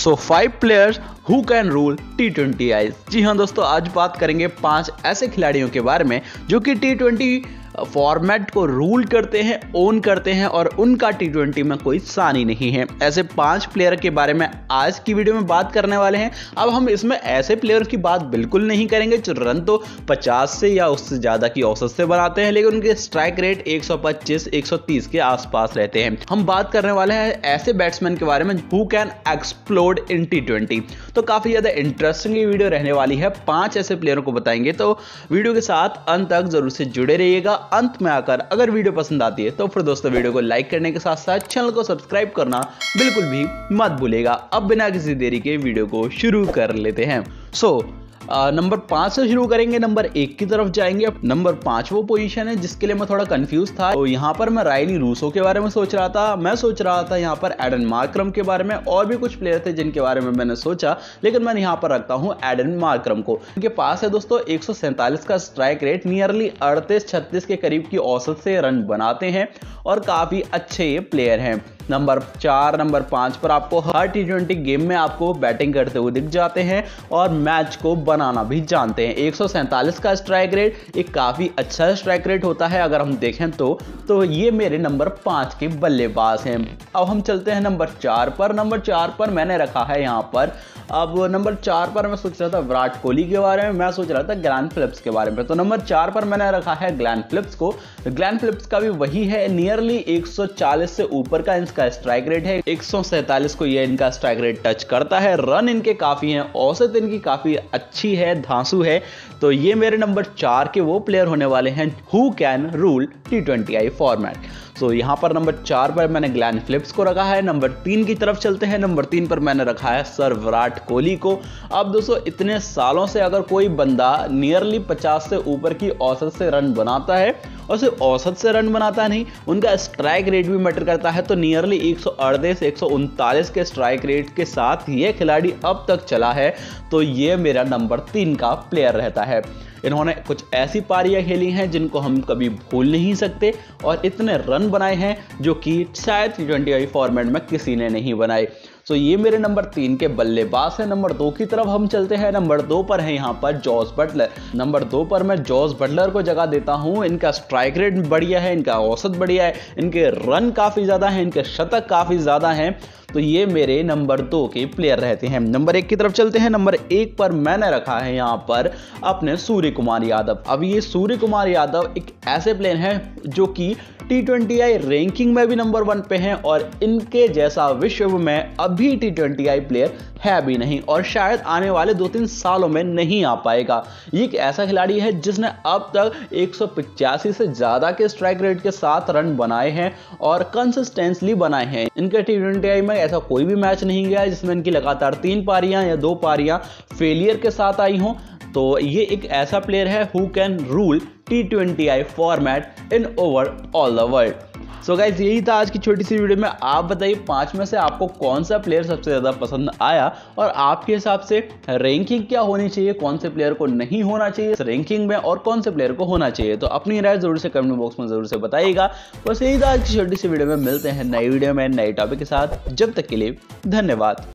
So 5 players who can rule T20I। जी हाँ दोस्तों, आज बात करेंगे 5 ऐसे खिलाड़ियों के बारे में जो कि T20 फॉर्मेट को रूल करते हैं, ओन करते हैं और उनका T20 में कोई सानी नहीं है। ऐसे 5 प्लेयर के बारे में आज की वीडियो में बात करने वाले हैं। अब हम इसमें ऐसे प्लेयर की बात बिल्कुल नहीं करेंगे जो रन तो 50 से या उससे ज़्यादा की औसत से बनाते हैं, लेकिन उनके स्ट्राइक रेट 125-130 के आसपास रहते हैं। हम बात करने वाले हैं ऐसे बैट्समैन के बारे में who can explode in T20। तो काफ़ी ज़्यादा इंटरेस्टिंग ये वीडियो रहने वाली है। 5 ऐसे प्लेयरों को बताएंगे, तो वीडियो के साथ अंत तक जरूर से जुड़े रहिएगा। अंत में आकर अगर वीडियो पसंद आती है तो फिर दोस्तों वीडियो को लाइक करने के साथ साथ चैनल को सब्सक्राइब करना बिल्कुल भी मत भूलिएगा। अब बिना किसी देरी के वीडियो को शुरू कर लेते हैं। नंबर 5 से शुरू करेंगे, नंबर 1 की तरफ जाएंगे। नंबर 5 वो पोजीशन है जिसके लिए मैं थोड़ा कंफ्यूज था। तो यहाँ पर मैं रायनी रूसो के बारे में सोच रहा था, मैं सोच रहा था यहाँ पर एडन मार्क्रम के बारे में, और भी कुछ प्लेयर थे जिनके बारे में मैंने सोचा, लेकिन मैं यहाँ पर रखता हूँ एडन मार्क्रम को। इनके पास है दोस्तों 147 का स्ट्राइक रेट, नियरली 38-36 के करीब की औसत से रन बनाते हैं और काफी अच्छे ये प्लेयर हैं। नंबर 4, नंबर 5 पर आपको हर T20 गेम में आपको बैटिंग करते हुए दिख जाते हैं और मैच को बनाना भी जानते हैं। 147 का स्ट्राइक रेट एक काफ़ी अच्छा स्ट्राइक रेट होता है अगर हम देखें तो ये मेरे नंबर 5 के बल्लेबाज हैं। अब हम चलते हैं नंबर 4 पर। नंबर 4 पर मैंने रखा है यहाँ पर, अब नंबर 4 पर मैं सोच रहा था विराट कोहली के बारे में, मैं सोच रहा था ग्लेन फिलिप्स के बारे में। तो नंबर 4 पर मैंने रखा है ग्लेन फिलिप्स को। ग्लेन फिलिप्स का भी वही है, नियरली 140 से ऊपर का इनका स्ट्राइक रेट है, 147 को ये इनका स्ट्राइक रेट टच करता है। रन इनके काफी हैं, औसत इनकी काफी अच्छी है, धांसू है। तो ये मेरे नंबर 4 के वो प्लेयर होने वाले हैं who can rule T20I format. तो यहाँ पर नंबर 4 पर मैंने ग्लेन फिलिप्स को रखा है। नंबर 3 की तरफ चलते हैं। नंबर 3 पर मैंने रखा है सर विराट कोहली को। अब दोस्तों, इतने सालों से अगर कोई बंदा नियरली 50 से ऊपर की औसत से रन बनाता है, और सिर्फ औसत से रन बनाता नहीं, उनका स्ट्राइक रेट भी मैटर करता है, तो नियरली 138-139 के स्ट्राइक रेट के साथ ये खिलाड़ी अब तक चला है, तो ये मेरा नंबर 3 का प्लेयर रहता है। इन्होंने कुछ ऐसी पारियां खेली हैं जिनको हम कभी भूल नहीं सकते, और इतने रन बनाए हैं जो कि शायद T20I फॉर्मेट में किसी ने नहीं बनाए। तो ये मेरे नंबर 3 के बल्लेबाज है। नंबर 2 की तरफ हम चलते हैं। नंबर 2 पर है यहाँ पर जॉस बटलर। नंबर 2 पर मैं जॉस बटलर को जगह देता हूँ। इनका स्ट्राइक रेट बढ़िया है, इनका औसत बढ़िया है, इनके रन काफ़ी ज़्यादा हैं, इनके शतक काफ़ी ज़्यादा हैं। तो ये मेरे नंबर 2 के प्लेयर रहते हैं। नंबर 1 की तरफ चलते हैं। नंबर 1 पर मैंने रखा है यहाँ पर अपने सूर्य कुमार यादव। अब ये सूर्य कुमार यादव एक ऐसे प्लेयर हैं जो कि T20I रैंकिंग में भी नंबर 1 पे हैं, और इनके जैसा विश्व में अभी T20I प्लेयर है भी नहीं, और शायद आने वाले 2-3 सालों में नहीं आ पाएगा। ये एक ऐसा खिलाड़ी है जिसने अब तक 185 से ज़्यादा के स्ट्राइक रेट के साथ रन बनाए हैं और कंसिस्टेंटली बनाए हैं। इनके T20I में ऐसा कोई भी मैच नहीं गया है जिसमें इनकी लगातार 3 पारियां या 2 पारियां फेलियर के साथ आई हों। तो ये एक ऐसा प्लेयर है who can rule T20I format in over all the world. So guys, यही था आज की छोटी सी वीडियो में। आप बताइए 5 में से आपको कौन सा प्लेयर सबसे ज़्यादा पसंद आया, और आपके हिसाब से रैंकिंग क्या होनी चाहिए, कौन से प्लेयर को नहीं होना चाहिए रैंकिंग में और कौन से प्लेयर को होना चाहिए। तो अपनी राय जरूर से कमेंट बॉक्स में जरूर से बताइएगा। बस यही था आज की छोटी सी वीडियो में। मिलते हैं नई वीडियो में नए टॉपिक के साथ। जब तक के लिए धन्यवाद।